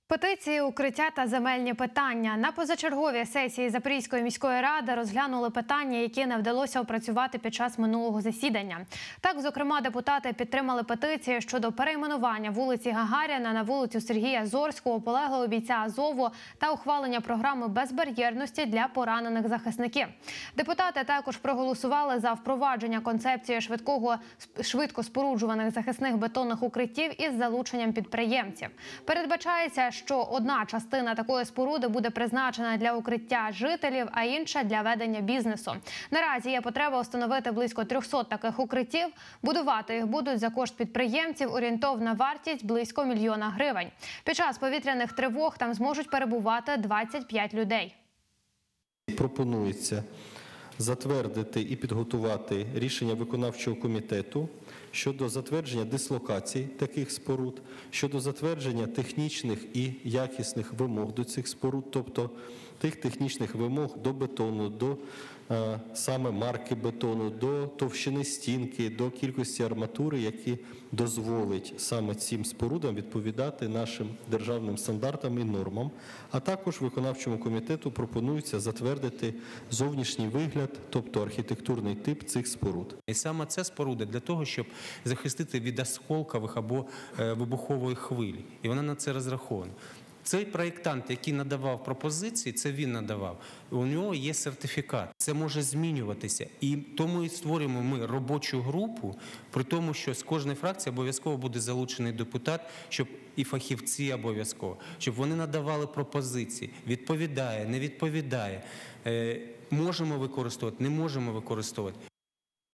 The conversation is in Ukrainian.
Петиції, укриття та земельні питання. На позачерговій сесії Запорізької міської ради розглянули питання, які не вдалося опрацювати під час минулого засідання. Так, зокрема, депутати підтримали петиції щодо перейменування вулиці Гагаріна на вулицю Сергія Зорського, полеглого бійця Азову, та ухвалення програми безбар'єрності для поранених захисників. Депутати також проголосували за впровадження концепції швидко споруджуваних захисних бетонних укриттів із залученням підприємців. Передбачається, що одна частина такої споруди буде призначена для укриття жителів, а інша – для ведення бізнесу. Наразі є потреба встановити близько 300 таких укриттів. Будувати їх будуть за кошт підприємців, орієнтовна вартість – близько 1 мільйона гривень. Під час повітряних тривог там зможуть перебувати 25 людей. Пропонується затвердити і підготувати рішення виконавчого комітету щодо затвердження дислокацій таких споруд, щодо затвердження технічних і якісних вимог до цих споруд, тобто тих технічних вимог до бетону, до саме марки бетону, до товщини стінки, до кількості арматури, які дозволить саме цим спорудам відповідати нашим державним стандартам і нормам. А також виконавчому комітету пропонується затвердити зовнішній вигляд, тобто архітектурний тип цих споруд. І саме ця споруда для того, щоб захистити від осколкових або вибухової хвилі. І вона на це розрахована. Цей проєктант, який надавав пропозиції, це він надавав. У нього є сертифікат. Це може змінюватися. І тому і створюємо ми робочу групу, при тому, що з кожної фракції обов'язково буде залучений депутат, щоб і фахівці обов'язково, щоб вони надавали пропозиції. Відповідає, не відповідає. Можемо використовувати, не можемо використовувати.